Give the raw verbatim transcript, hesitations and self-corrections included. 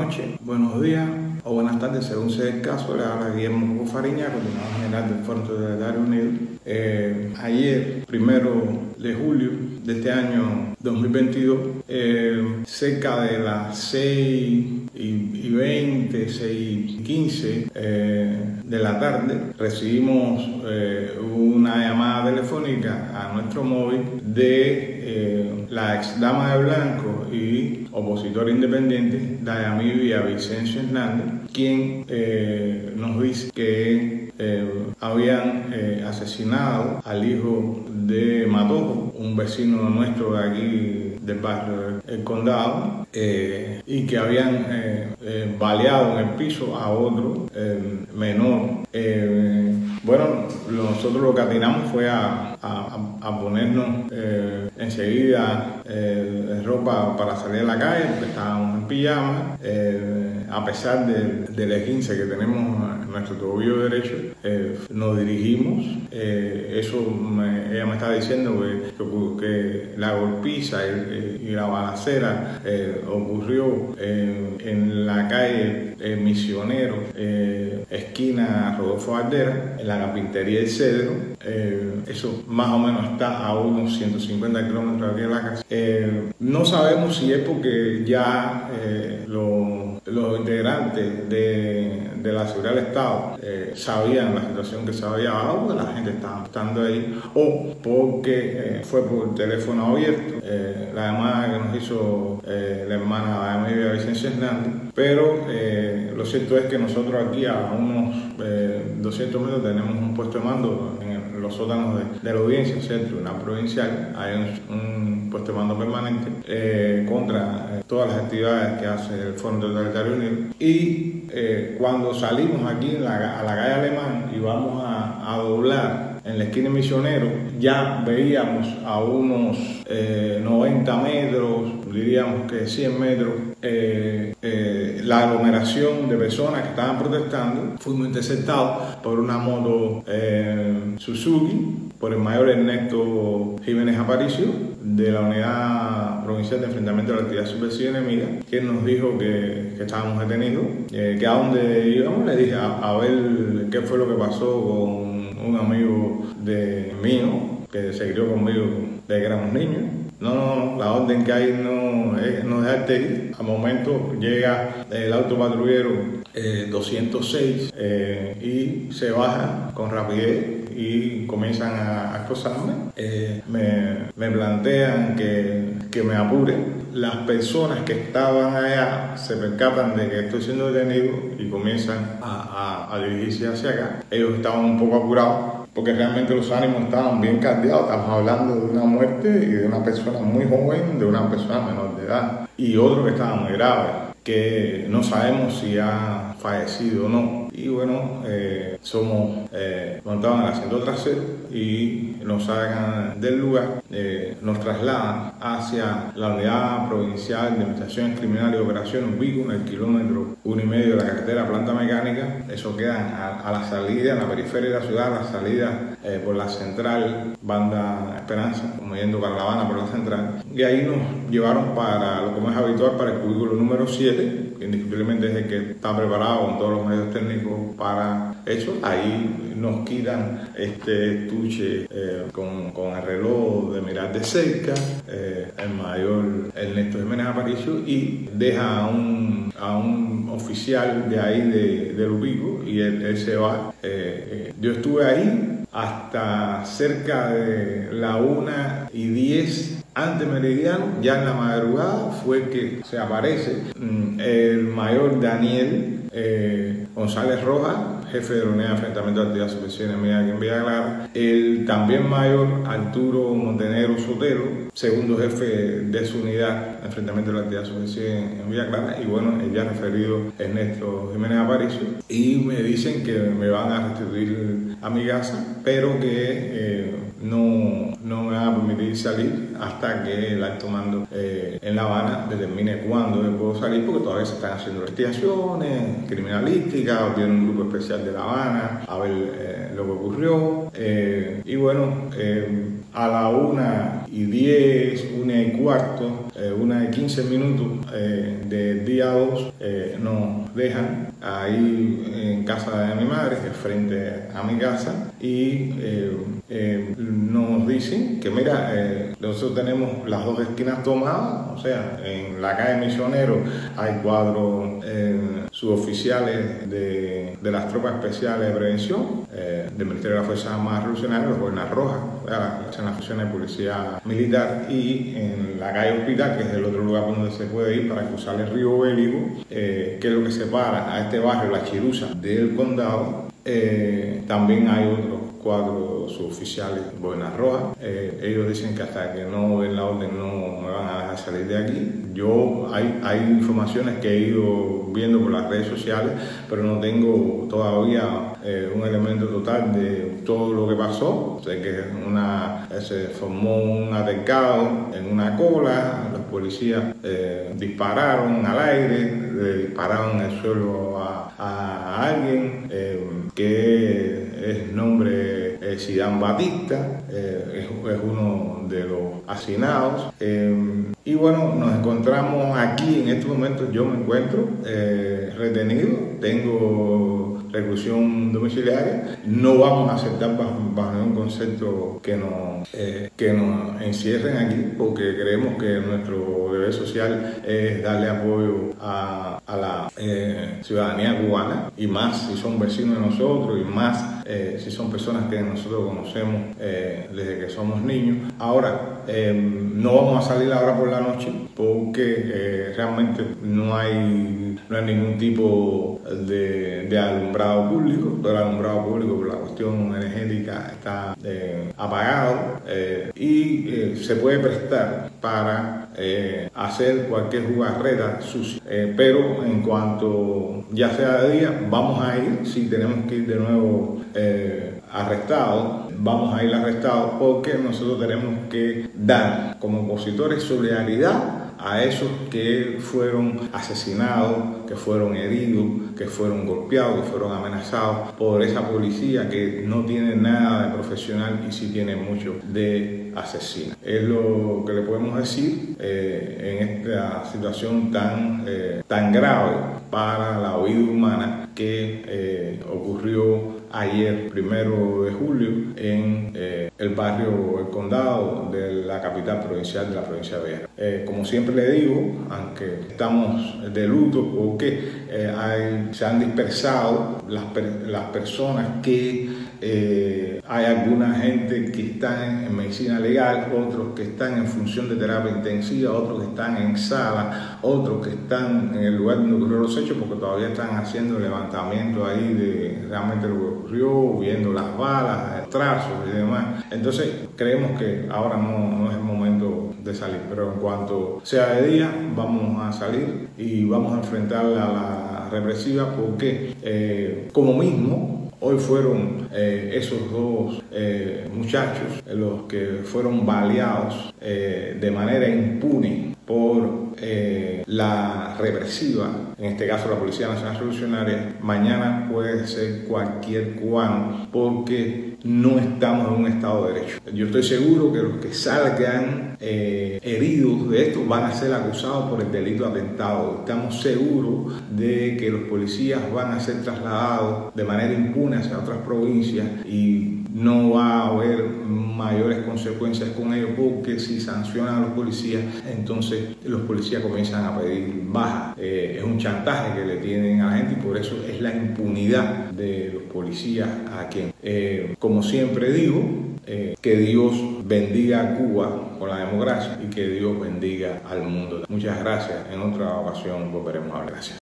noches, buenos días o buenas tardes, según sea el caso. Le habla Guillermo Fariña, coordinador general del Frente Totalitario Unido. Eh, ayer, primero de julio de este año dos mil veintidós, eh, cerca de las seis y veinte, seis y quince eh, de la tarde, recibimos eh, una llamada telefónica a nuestro móvil de eh, la ex dama de blanco y opositora independiente Dayamí Villavicencio Hernández, quien eh, nos dice que eh, habían eh, asesinado al hijo de Matojo, un vecino nuestro de aquí del barrio El Condado, eh, y que habían eh, eh, baleado en el piso a otro eh, menor. Eh, bueno, nosotros lo que atinamos fue a, a, a ponernos eh, enseguida eh, ropa para salir a la calle, porque estábamos en pijama. Eh, a pesar del, del esguince que tenemos en nuestro tobillo derecho, eh, nos dirigimos. Eh, eso me, ella me está diciendo que, que, que la golpiza y, y la balacera eh, ocurrió eh, en la calle eh, Misionero, eh, esquina Rodolfo Valdera, en la carpintería del Cedro. Eh, eso más o menos está a unos ciento cincuenta kilómetros de aquí de la casa. Eh, no sabemos si es porque ya eh, lo, los integrantes de, de la seguridad del Estado eh, sabían la situación que se había dado, porque la gente estaba estando ahí, o porque eh, fue por teléfono abierto eh, la llamada que nos hizo eh, la hermana de Villavicencio Hernández. Pero eh, lo cierto es que nosotros aquí a unos eh, doscientos metros tenemos un puesto de mando en, el, en los sótanos de, de la audiencia, ¿cierto? Tribunal provincial. Hay un, un puesto de mando permanente eh, contra eh, todas las actividades que hace el Frente Totalitario Unido. Y eh, cuando salimos aquí en la, a la calle Alemán y vamos a, a doblar en la esquina Misionero, ya veíamos a unos eh, noventa metros, diríamos que cien metros, eh, eh, la aglomeración de personas que estaban protestando. Fuimos interceptados por una moto eh, Suzuki, por el mayor Ernesto Jiménez Aparicio, de la Unidad Provincial de Enfrentamiento a la Actividad Subversiva Enemiga, quien nos dijo que, que estábamos detenidos, eh, que a dónde íbamos. Le dije a, a ver qué fue lo que pasó con un amigo de mío que se crió conmigo desde que éramos niños. No, no, la orden que hay no es no dejarte ir. Al momento llega el autopatrullero eh, doscientos seis eh, y se baja con rapidez y comienzan a acosarme. Eh, me, me plantean que, que me apure. Las personas que estaban allá se percatan de que estoy siendo detenido y comienzan a, a, a dirigirse hacia acá. Ellos estaban un poco apurados porque realmente los ánimos estaban bien caldeados. Estamos hablando de una muerte y de una persona muy joven, de una persona menor de edad, y otro que estaba muy grave, que no sabemos si ha fallecido o no. Y bueno, eh, somos eh, montados en el asiento trasero y nos sacan del lugar, eh, nos trasladan hacia la Unidad Provincial de Investigaciones Criminales y Operaciones Vigo, en el kilómetro uno y medio de la carretera Planta Mecánica. Eso queda a, a la salida, en la periferia de la ciudad, a la salida eh, por la central Banda Esperanza, como yendo para La Habana por la central. Y ahí nos llevaron para lo que es habitual, para el cubículo número siete, que indiscutiblemente es el que está preparado con todos los medios técnicos para eso. Ahí nos quitan este estuche eh, con, con el reloj de mirar de cerca, eh, el mayor Ernesto Jiménez Aparicio, y deja a un, a un oficial de ahí de, de Lupico, y él, él se va. Eh, eh, yo estuve ahí hasta cerca de la una y diez ante meridiano. Ya en la madrugada fue que se aparece mm, el mayor Daniel eh, González Rojas, jefe de la Unidad de Enfrentamiento a la Actividad Subversiva Enemiga aquí en Villa Clara, el también mayor Arturo Montenegro Sotelo, segundo jefe de su unidad de enfrentamiento a la actividad subversiva en Villa Clara, y bueno, el ya referido Ernesto Jiménez Aparicio. Y me dicen que me van a restituir a mi casa, pero que eh, no, no me van a permitir salir hasta que el alto mando eh, en La Habana determine cuándo puedo salir, porque todavía se están haciendo investigaciones criminalísticas. Tiene un grupo especial de La Habana a ver eh, lo que ocurrió. Eh, y bueno, eh, a la una y diez, una y cuarto, eh, una y quince minutos eh, del día dos eh, nos dejan ahí en casa de mi madre, que es frente a mi casa, y eh, eh, nos dicen que mira, eh, nosotros tenemos las dos esquinas tomadas, o sea, en la calle Misionero hay cuatro eh, suboficiales de, de las tropas especiales de prevención eh, del Ministerio de las Fuerzas Armadas Revolucionarias, los Boinas Rojas, en la función de policía militar, y en la calle Hospital, que es el otro lugar donde se puede ir para cruzar el río Bélico, eh, que es lo que separa a este barrio, La Chiruza, del condado. Eh, también hay otros cuatro suboficiales Boinas Rojas. Eh, ellos dicen que hasta que no den la orden no me van a dejar salir de aquí. Yo hay, hay informaciones que he ido viendo por las redes sociales, pero no tengo todavía eh, un elemento total de todo lo que pasó. Sé que una, se formó un altercado en una cola, los policías eh, dispararon al aire, le dispararon en el suelo a, a alguien eh, que es nombre eh, Sidán Batista, eh, es, es uno de los hacinados. Eh, y bueno, nos encontramos aquí en estos momentos. Yo me encuentro eh, retenido, tengo reclusión domiciliaria. No vamos a aceptar bajo, bajo ningún concepto que nos, eh, que nos encierren aquí, porque creemos que nuestro deber social es darle apoyo a, a la eh, ciudadanía cubana, y más si son vecinos de nosotros, y más eh, si son personas que nosotros conocemos eh, desde que somos niños. Ahora, eh, no vamos a salir ahora por la noche porque eh, realmente no hay, no hay ningún tipo de, de alumbrado público. Todo el alumbrado público por la cuestión energética está eh, apagado eh, y eh, se puede prestar para eh, hacer cualquier jugarreta sucia. Eh, pero en cuanto ya sea de día, vamos a ir, si tenemos que ir de nuevo eh, arrestados, vamos a ir arrestados, porque nosotros tenemos que dar como opositores solidaridad a esos que fueron asesinados, que fueron heridos, que fueron golpeados, que fueron amenazados por esa policía que no tiene nada de profesional y sí tiene mucho de asesino. Es lo que le podemos decir eh, en esta situación tan, eh, tan grave para la vida humana que eh, ocurrió ayer, primero de julio, en eh, el barrio El Condado de la capital provincial de la provincia de Vera. Eh, como siempre le digo, aunque estamos de luto porque eh, hay, se han dispersado las, las personas que eh, hay alguna gente que están en medicina legal, otros que están en función de terapia intensiva, otros que están en sala, otros que están en el lugar donde ocurrieron los hechos, porque todavía están haciendo levantamiento ahí de realmente lo que ocurrió, viendo las balas, trazos y demás. Entonces creemos que ahora no, no es el momento de salir, pero en cuanto sea de día vamos a salir y vamos a enfrentar a la represiva, porque eh, como mismo hoy fueron eh, esos dos eh, muchachos los que fueron baleados eh, de manera impune por eh, la represiva, en este caso la Policía Nacional Revolucionaria. Mañana puede ser cualquier cubano, porque no estamos en un Estado de Derecho. Yo estoy seguro que los que salgan eh, heridos de esto van a ser acusados por el delito de atentado. Estamos seguros de que los policías van a ser trasladados de manera impune hacia otras provincias y no va a haber mayores consecuencias con ello, porque si sancionan a los policías, entonces los policías comienzan a pedir baja. Eh, es un chantaje que le tienen a la gente, y por eso es la impunidad de los policías a quien, eh, como siempre digo, eh, que Dios bendiga a Cuba con la democracia y que Dios bendiga al mundo. Muchas gracias. En otra ocasión volveremos a hablar. Gracias.